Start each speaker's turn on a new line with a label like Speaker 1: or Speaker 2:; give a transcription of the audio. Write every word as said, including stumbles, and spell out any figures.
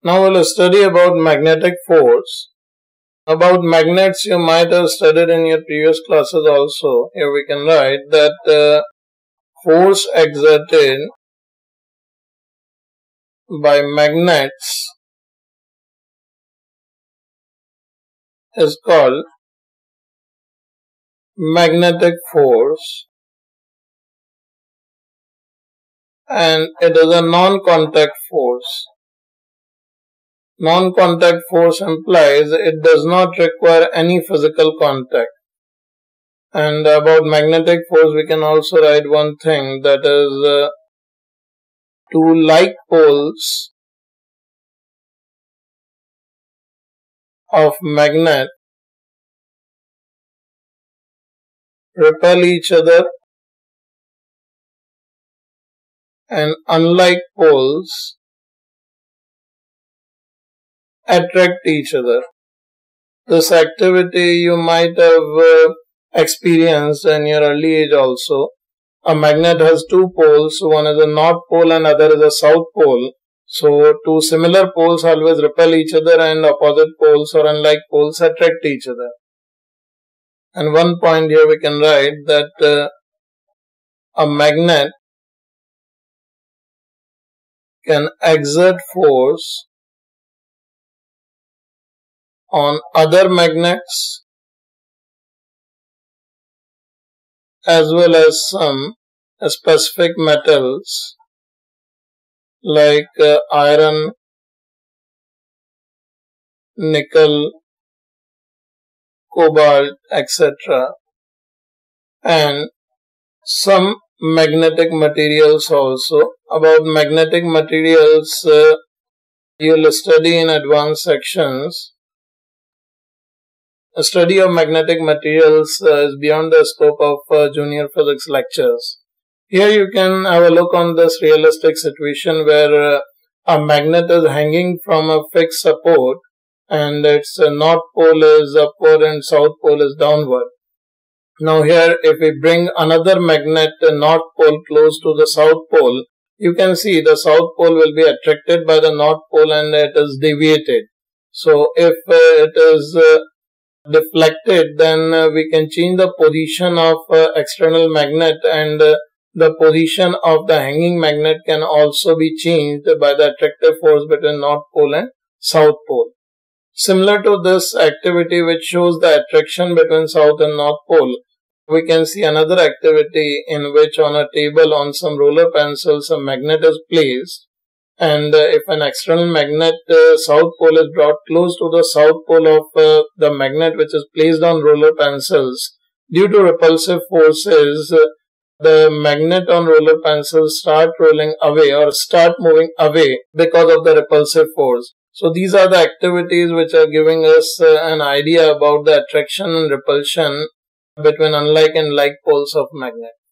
Speaker 1: Now we'll study about magnetic force. About magnets you might have studied in your previous classes also. Here we can write that uh, force exerted by magnets is called magnetic force, and it is a non-contact force. Non-contact force implies it does not require any physical contact. And about magnetic force we can also write one thing, that is uh, two like poles of magnet repel each other and unlike poles attract each other. This activity you might have uh, experienced in your early age also. A magnet has two poles, one is a north pole and other is a south pole. So two similar poles always repel each other and opposite poles or unlike poles attract each other. And one point here we can write that uh, a magnet can exert force on other magnets as well as some specific metals like uh, iron, nickel, cobalt, et cetera, and some magnetic materials also. About magnetic materials, uh, you will study in advanced sections. A study of magnetic materials uh, is beyond the scope of uh, junior physics lectures. Here you can have a look on this realistic situation where uh, a magnet is hanging from a fixed support and its uh, north pole is upward and south pole is downward. Now here if we bring another magnet uh, north pole close to the south pole, you can see the south pole will be attracted by the north pole and it is deviated. So if uh, it is uh, deflected, then uh, we can change the position of uh, external magnet, and uh, the position of the hanging magnet can also be changed by the attractive force between north pole and south pole. Similar to this activity which shows the attraction between south and north pole, we can see another activity in which on a table on some roller pencils a magnet is placed, and uh, if an external magnet uh, south pole is brought close to the south pole of uh, the magnet which is placed on roller pencils, due to repulsive forces, uh, the magnet on roller pencils start rolling away or start moving away because of the repulsive force. So these are the activities which are giving us uh, an idea about the attraction and repulsion between unlike and like poles of magnet.